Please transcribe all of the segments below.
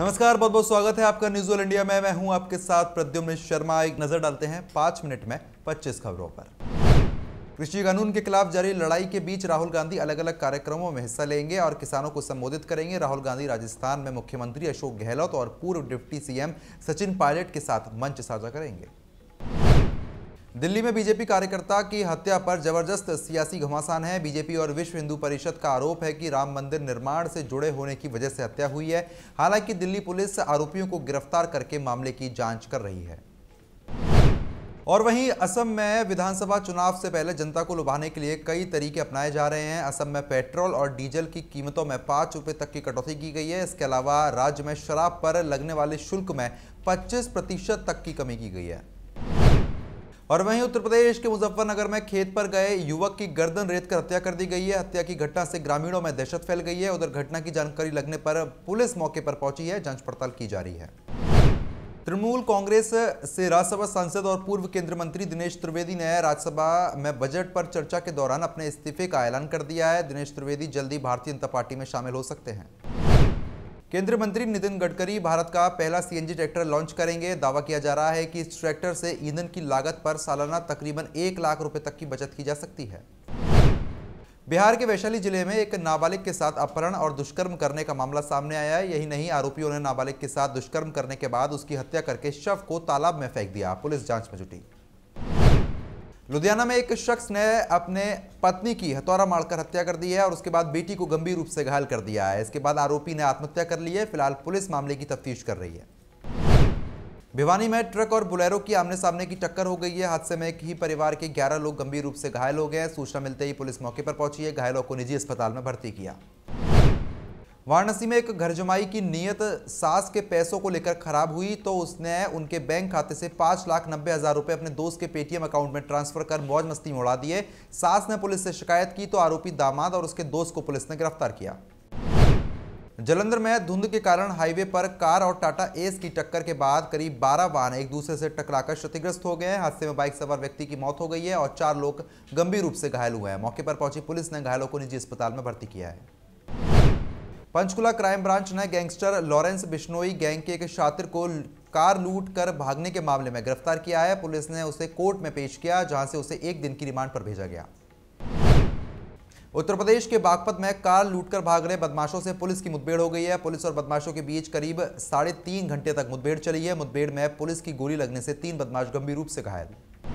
नमस्कार, बहुत बहुत स्वागत है आपका न्यूज़ ऑल इंडिया में। मैं हूं आपके साथ प्रद्युम्न शर्मा। एक नजर डालते हैं 5 मिनट में 25 खबरों पर। कृषि कानून के खिलाफ जारी लड़ाई के बीच राहुल गांधी अलग अलग कार्यक्रमों में हिस्सा लेंगे और किसानों को संबोधित करेंगे। राहुल गांधी राजस्थान में मुख्यमंत्री अशोक गहलोत और पूर्व डिप्टी सीएम सचिन पायलट के साथ मंच साझा करेंगे। दिल्ली में बीजेपी कार्यकर्ता की हत्या पर जबरदस्त सियासी घमासान है। बीजेपी और विश्व हिंदू परिषद का आरोप है कि राम मंदिर निर्माण से जुड़े होने की वजह से हत्या हुई है। हालांकि दिल्ली पुलिस आरोपियों को गिरफ्तार करके मामले की जांच कर रही है। और वहीं असम में विधानसभा चुनाव से पहले जनता को लुभाने के लिए कई तरीके अपनाए जा रहे हैं। असम में पेट्रोल और डीजल की कीमतों में 5 रुपये तक की कटौती की गई है। इसके अलावा राज्य में शराब पर लगने वाले शुल्क में 25% तक की कमी की गई है। और वहीं उत्तर प्रदेश के मुजफ्फरनगर में खेत पर गए युवक की गर्दन रेत कर हत्या कर दी गई है। हत्या की घटना से ग्रामीणों में दहशत फैल गई है। उधर घटना की जानकारी लगने पर पुलिस मौके पर पहुंची है, जांच पड़ताल की जा रही है। तृणमूल कांग्रेस से राज्यसभा सांसद और पूर्व केंद्रीय मंत्री दिनेश त्रिवेदी ने राज्यसभा में बजट पर चर्चा के दौरान अपने इस्तीफे का ऐलान कर दिया है। दिनेश त्रिवेदी जल्दी भारतीय जनता पार्टी में शामिल हो सकते हैं। केंद्रीय मंत्री नितिन गडकरी भारत का पहला सीएनजी ट्रैक्टर लॉन्च करेंगे। दावा किया जा रहा है कि इस ट्रैक्टर से ईंधन की लागत पर सालाना तकरीबन 1 लाख रुपए तक की बचत की जा सकती है। बिहार के वैशाली जिले में एक नाबालिग के साथ अपहरण और दुष्कर्म करने का मामला सामने आया है। यही नहीं, आरोपियों ने नाबालिग के साथ दुष्कर्म करने के बाद उसकी हत्या करके शव को तालाब में फेंक दिया। पुलिस जांच में जुटी। लुधियाना में एक शख्स ने अपने पत्नी की हथौड़ा मारकर हत्या कर दी है और उसके बाद बेटी को गंभीर रूप से घायल कर दिया है। इसके बाद आरोपी ने आत्महत्या कर ली है। फिलहाल पुलिस मामले की तफ्तीश कर रही है। भिवानी में ट्रक और बोलेरो की आमने सामने की टक्कर हो गई है। हादसे में एक ही परिवार के 11 लोग गंभीर रूप से घायल हो गए। सूचना मिलते ही पुलिस मौके पर पहुंची है। घायलों को निजी अस्पताल में भर्ती किया। वाराणसी में एक घर जमाई की नीयत सास के पैसों को लेकर खराब हुई तो उसने उनके बैंक खाते से 5,90,000 रुपए अपने दोस्त के पेटीएम अकाउंट में ट्रांसफर कर मौज मस्ती में उड़ा दिए। सास ने पुलिस से शिकायत की तो आरोपी दामाद और उसके दोस्त को पुलिस ने गिरफ्तार किया। जालंधर में धुंध के कारण हाईवे पर कार और टाटा एस की टक्कर के बाद करीब 12 वाहन एक दूसरे से टकराकर क्षतिग्रस्त हो गए हैं। हादसे में बाइक सवार व्यक्ति की मौत हो गई है और 4 लोग गंभीर रूप से घायल हुए हैं। मौके पर पहुंची पुलिस ने घायलों को निजी अस्पताल में भर्ती किया है। पंचकुला क्राइम ब्रांच ने गैंगस्टर लॉरेंस बिश्नोई गैंग के एक शातिर को कार लूट कर भागने के मामले में गिरफ्तार किया है। पुलिस ने उसे कोर्ट में पेश किया, जहां से उसे 1 दिन की रिमांड पर भेजा गया। उत्तर प्रदेश के बागपत में कार लूटकर भाग रहे बदमाशों से पुलिस की मुठभेड़ हो गई है। पुलिस और बदमाशों के बीच करीब 3.5 घंटे तक मुठभेड़ चली है। मुठभेड़ में पुलिस की गोली लगने से 3 बदमाश गंभीर रूप से घायल।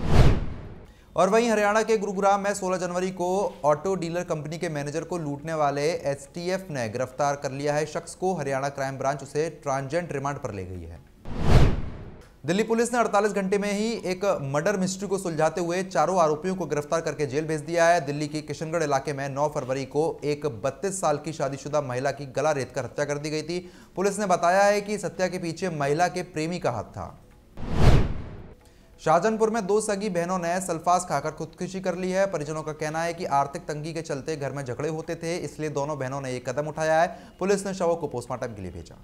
और वहीं हरियाणा के गुरुग्राम में 16 जनवरी को ऑटो डीलर कंपनी के मैनेजर को लूटने वाले एसटीएफ ने गिरफ्तार कर लिया है। शख्स को हरियाणा क्राइम ब्रांच उसे ट्रांजिएंट रिमांड पर ले गई है। दिल्ली पुलिस ने 48 घंटे में ही एक मर्डर मिस्ट्री को सुलझाते हुए चारों आरोपियों को गिरफ्तार करके जेल भेज दिया है। दिल्ली के किशनगढ़ इलाके में 9 फरवरी को एक 32 साल की शादीशुदा महिला की गला रेतकर हत्या कर दी गई थी। पुलिस ने बताया है कि इस हत्या के पीछे महिला के प्रेमी का हाथ था। शाहजहानपुर में 2 सगी बहनों ने सल्फास खाकर खुदकुशी कर ली है। परिजनों का कहना है कि आर्थिक तंगी के चलते घर में झगड़े होते थे, इसलिए दोनों बहनों ने एक कदम उठाया है। पुलिस ने शवों को पोस्टमार्टम के लिए भेजा।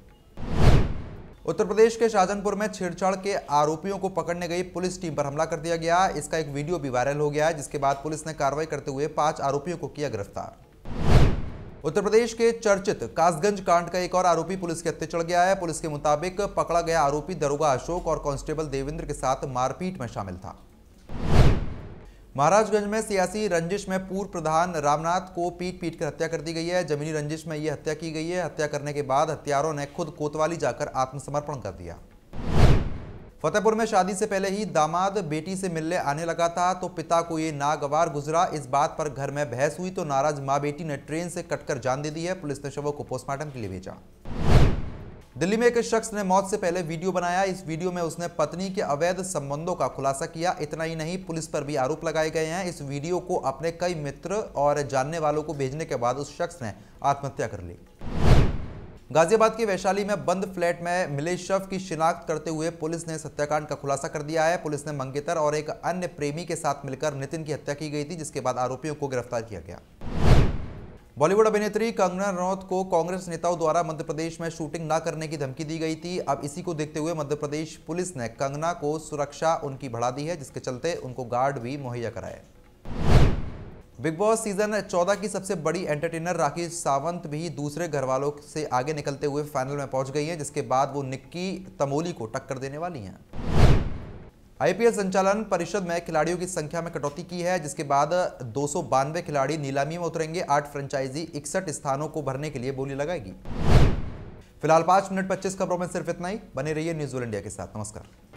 उत्तर प्रदेश के शाहजहानपुर में छेड़छाड़ के आरोपियों को पकड़ने गई पुलिस टीम पर हमला कर दिया गया। इसका एक वीडियो भी वायरल हो गया है, जिसके बाद पुलिस ने कार्रवाई करते हुए 5 आरोपियों को किया गिरफ्तार। उत्तर प्रदेश के चर्चित कासगंज कांड का एक और आरोपी पुलिस के हत्थे चढ़ गया है। पुलिस के मुताबिक पकड़ा गया आरोपी दरोगा अशोक और कांस्टेबल देवेंद्र के साथ मारपीट में शामिल था। महाराजगंज में सियासी रंजिश में पूर्व प्रधान रामनाथ को पीट कर हत्या कर दी गई है। जमीनी रंजिश में यह हत्या की गई है। हत्या करने के बाद हत्यारों ने खुद कोतवाली जाकर आत्मसमर्पण कर दिया। फतेहपुर में शादी से पहले ही दामाद बेटी से मिलने आने लगा था तो पिता को ये नागवार गुजरा। इस बात पर घर में बहस हुई तो नाराज मां बेटी ने ट्रेन से कटकर जान दे दी है। पुलिस ने शवों को पोस्टमार्टम के लिए भेजा। दिल्ली में एक शख्स ने मौत से पहले वीडियो बनाया। इस वीडियो में उसने पत्नी के अवैध संबंधों का खुलासा किया। इतना ही नहीं, पुलिस पर भी आरोप लगाए गए हैं। इस वीडियो को अपने कई मित्र और जानने वालों को भेजने के बाद उस शख्स ने आत्महत्या कर ली। गाजियाबाद के वैशाली में बंद फ्लैट में मिले शव की शिनाख्त करते हुए पुलिस ने इस हत्याकांड का खुलासा कर दिया है। पुलिस ने मंगेतर और एक अन्य प्रेमी के साथ मिलकर नितिन की हत्या की गई थी, जिसके बाद आरोपियों को गिरफ्तार किया गया। बॉलीवुड अभिनेत्री कंगना रनौत को कांग्रेस नेताओं द्वारा मध्य प्रदेश में शूटिंग न करने की धमकी दी गई थी। अब इसी को देखते हुए मध्य प्रदेश पुलिस ने कंगना को सुरक्षा उनकी बढ़ा दी है, जिसके चलते उनको गार्ड भी मुहैया कराए। बिग बॉस सीजन 14 की सबसे बड़ी एंटरटेनर राखी सावंत भी दूसरे घरवालों से आगे निकलते हुए फाइनल में पहुंच गई हैं, जिसके बाद वो निक्की तमोली को टक्कर देने वाली हैं। आईपीएल संचालन परिषद में खिलाड़ियों की संख्या में कटौती की है, जिसके बाद 292 खिलाड़ी नीलामी में उतरेंगे। 8 फ्रेंचाइजी 61 स्थानों को भरने के लिए बोली लगाएगी। फिलहाल 5 मिनट 25 खबरों में सिर्फ इतना ही। बने रहिए न्यूज़ वर्ल्ड इंडिया के साथ। नमस्कार।